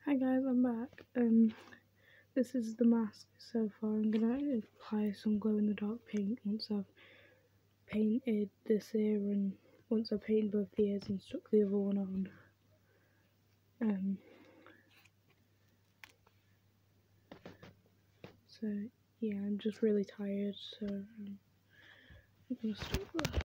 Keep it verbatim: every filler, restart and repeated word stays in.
Hi guys, I'm back. Um, this is the mask so far. I'm gonna apply some glow in the dark paint once I've painted this ear and once I've painted both the ears and stuck the other one on. Um, so yeah, I'm just really tired, so um, I'm gonna stop there.